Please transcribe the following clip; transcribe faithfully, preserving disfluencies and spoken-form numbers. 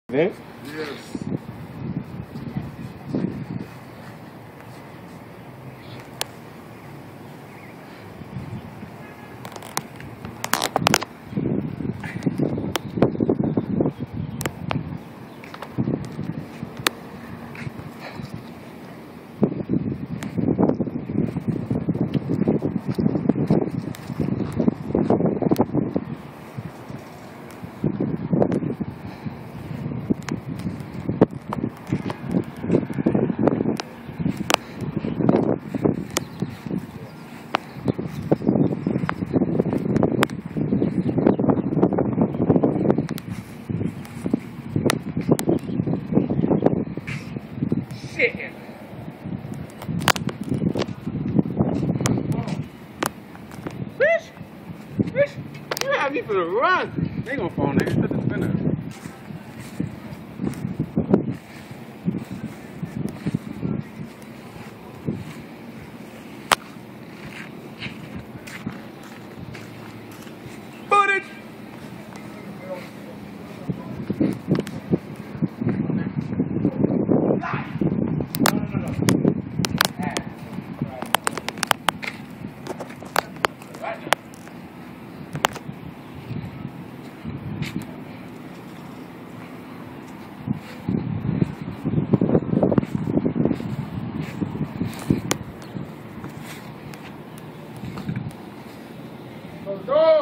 Vince? Yes. Shit. Bitch! Bitch! You have me for the run. They gonna fall, nigga. Put the spinner. Footage! Go!